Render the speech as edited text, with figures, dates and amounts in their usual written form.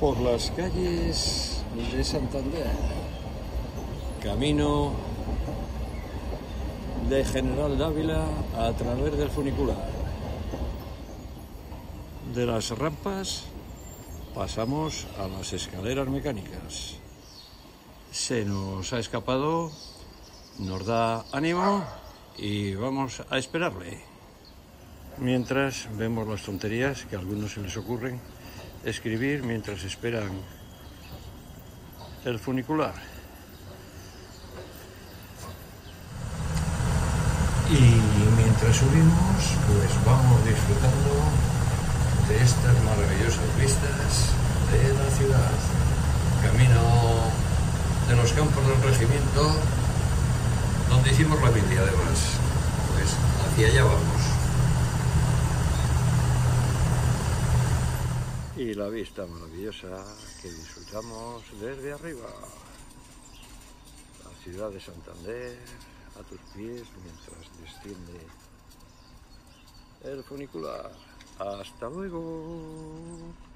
por las calles de Santander, camino de General Dávila a través del funicular. De las rampas pasamos a las escaleras mecánicas. Se nos ha escapado, nos da ánimo y vamos a esperarle. Mientras vemos las tonterías que a algunos se les ocurren escribir mientras esperan el funicular. Y mientras subimos, pues vamos disfrutando de estas maravillosas vistas de la ciudad. Camino de los campos del regimiento, donde hicimos la mili, además. Pues hacia allá vamos. Y la vista maravillosa que disfrutamos desde arriba. La ciudad de Santander a tus pies mientras desciende el funicular. ¡Hasta luego!